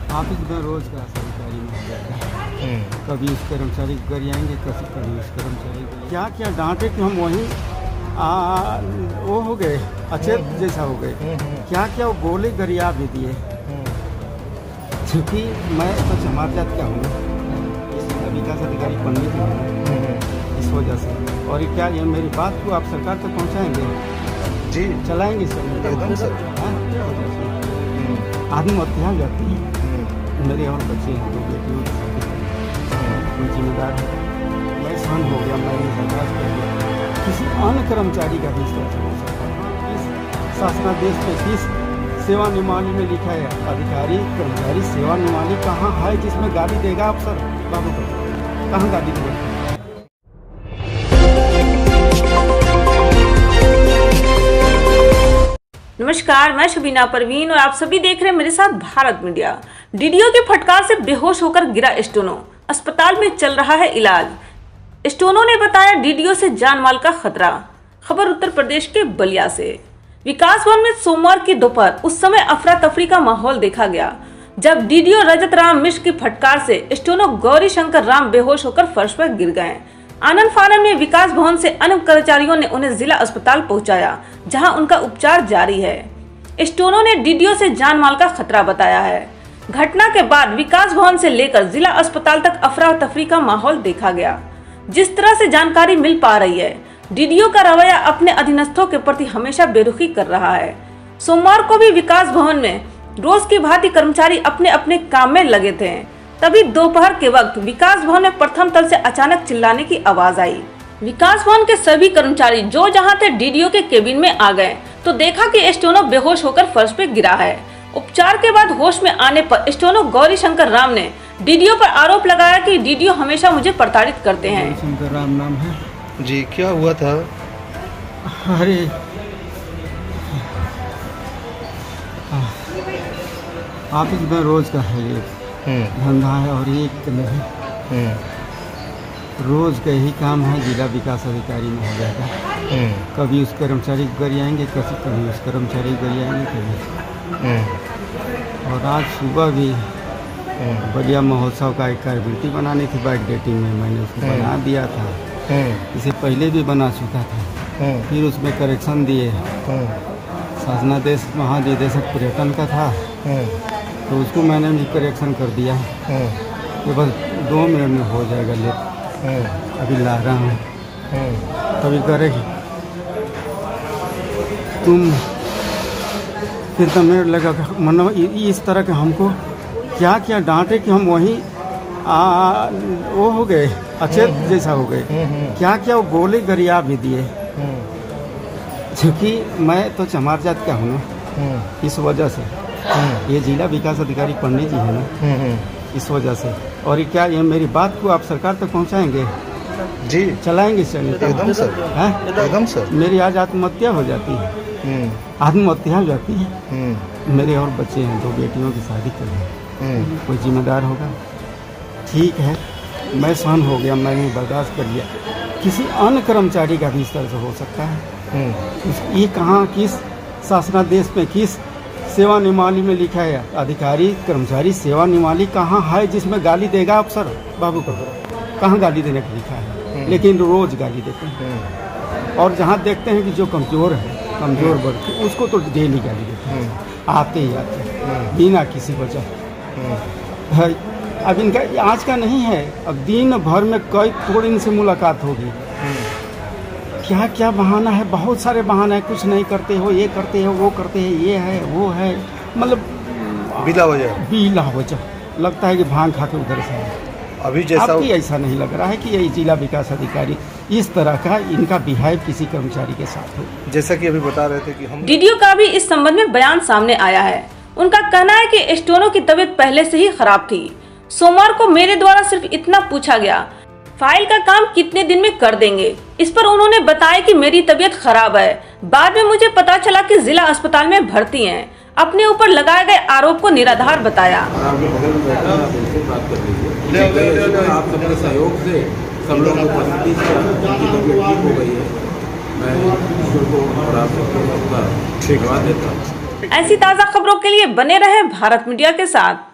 Office में रोज का सरकारी में हो जाएगा। कभी उस कर्मचारी को कर आएंगे, कभी उस कर्मचारी को। क्या क्या डांटे कि हम वहीं वो हो गए, अचेत जैसा हो गए। क्या क्या वो गोले गरिया भी दिए, क्योंकि मैं तो समाज जात का हूँ, विकास अधिकारी पंडित हूँ, इस वजह से। और ये क्या, ये मेरी बात को आप सरकार तक पहुँचाएंगे? जी चलाएंगे सर, एकदम सर। आत्महत्या हो जाती है। मेरे और बच्चे हैं, 2 बेटियों की शादी, कोई जिम्मेदार है। मैं सहन हो गया, मैंने बर्दाश्त कर लिया। किसी अन्य कर्मचारी का भी इस तरह से हो सकता है। इस शासनादेश में किस सेवा नियमावली में लिखा है अधिकारी कर्मचारी सेवा नियमावली कहाँ है जिसमें गाली देगा अफसर बाबू को? कहाँ गाली देगा? नमस्कार, मैं शबीना परवीन और आप सभी देख रहे हैं मेरे साथ भारत मीडिया। डीडीओ के फटकार से बेहोश होकर गिरा स्टोनो, अस्पताल में चल रहा है इलाज। स्टोनो ने बताया डीडीओ से जान माल का खतरा। खबर उत्तर प्रदेश के बलिया से। विकास भवन में सोमवार की दोपहर उस समय अफरा तफरी का माहौल देखा गया जब डीडीओ रजत राम मिश्र की फटकार से स्टोनो गौरी शंकर राम बेहोश होकर फर्श पर गिर गए। आनंद फानन में विकास भवन से अन्य कर्मचारियों ने उन्हें जिला अस्पताल पहुंचाया, जहां उनका उपचार जारी है। स्टोनो ने डीडीओ से जान माल का खतरा बताया है। घटना के बाद विकास भवन से लेकर जिला अस्पताल तक अफरा तफरी का माहौल देखा गया। जिस तरह से जानकारी मिल पा रही है, डीडीओ का रवैया अपने अधीनस्थों के प्रति हमेशा बेरुखी कर रहा है। सोमवार को भी विकास भवन में रोज की भांति कर्मचारी अपने अपने काम में लगे थे, तभी दोपहर के वक्त विकास भवन में प्रथम तल से अचानक चिल्लाने की आवाज आई। विकास भवन के सभी कर्मचारी जो जहां थे डीडीओ के केबिन में आ गए तो देखा कि स्टोनो बेहोश होकर फर्श पे गिरा है। उपचार के बाद होश में आने पर स्टोनो गौरी शंकर राम ने डीडीओ पर आरोप लगाया कि डीडीओ हमेशा मुझे प्रताड़ित करते हैं। गौरी शंकर राम नाम है जी। क्या हुआ था? अरे ऑफिस में रोज का है ये धंधा है और एक नहीं, रोज का यही काम है। जिला विकास अधिकारी में हो जाएगा। कभी उस कर्मचारी को कर आएंगे, कभी उस कर्मचारी को कर आएंगे, कभी। और आज सुबह भी बलिया महोत्सव का एक कार्यविधि बनानी थी, बाइक डेटिंग में मैंने उसको बना दिया था। इसे पहले भी बना चुका था, फिर उसमें करेक्शन दिए। शासनादेश महानिदेशक पर्यटन का था, तो उसको मैंने भी करेक्शन कर दिया। ये बस 2 मिनट में हो जाएगा। लेट अभी ला रहा हूँ, तभी करेगी। तुम कितना मिनट लगा? मतलब इस तरह के हमको क्या क्या डांटे कि हम वहीं वो हो गए, अचेत जैसा हो गए। क्या क्या वो गोले गरिया भी दिए, क्योंकि मैं तो चमार जात का हूँ ना, इस वजह से। ये जिला विकास अधिकारी पंडित जी है ना, इस वजह से। और ये क्या, ये मेरी बात को आप सरकार तक पहुंचाएंगे? जी चलाएंगे सर, एकदम सर। एकदम सर। मेरी आज आत्महत्या हो जाती है, आत्महत्या हो जाती है। मेरे और बच्चे हैं, 2 बेटियों की शादी कर रहे। कोई जिम्मेदार होगा? ठीक है, मैं सहन हो गया, मैंने बर्दाश्त कर लिया। किसी अन्य कर्मचारी का भी इस तरह से हो सकता है? ये कहाँ, किस शासनादेश में, किस सेवा नियमावली में लिखा है अधिकारी कर्मचारी सेवा नियमावली कहाँ है जिसमें गाली देगा अफसर बाबू को? कहाँ गाली देने का लिखा है? लेकिन रोज गाली देते हैं। और जहाँ देखते हैं कि जो कमजोर है, कमजोर वर्ग, उसको तो डेली गाली देते हैं, आते ही आते बिना किसी वजह। अब इनका आज का नहीं है, अब दिन भर में कई थोड़ी इनसे मुलाकात होगी। क्या क्या बहाना है, बहुत सारे बहाना है। कुछ नहीं करते हो, ये करते हो, वो करते हैं, ये है वो है, मतलब बिला वजह लगता है कि भांग खा के उधर से है। अभी जैसा आपकी ऐसा नहीं लग रहा है कि ये जिला विकास अधिकारी इस तरह का इनका बिहेव किसी कर्मचारी के साथ हो? जैसा कि अभी बता रहे थे कि हम डीडीओ का भी इस संबंध में बयान सामने आया है। उनका कहना है कि स्टोनो की तबीयत पहले से ही खराब थी। सोमवार को मेरे द्वारा सिर्फ इतना पूछा गया, फाइल का काम कितने दिन में कर देंगे? इस पर उन्होंने बताया कि मेरी तबीयत खराब है। बाद में मुझे पता चला कि जिला अस्पताल में भर्ती हैं। अपने ऊपर लगाए गए आरोप को निराधार बताया। आप सबके सहयोग से सब लोग उपस्थिति से उनकी तबीयत ठीक हो गई है। मैं ईश्वर को और आप सबको धन्यवाद देता हूँ। ऐसी ताज़ा खबरों के लिए बने रहे भारत मीडिया के साथ।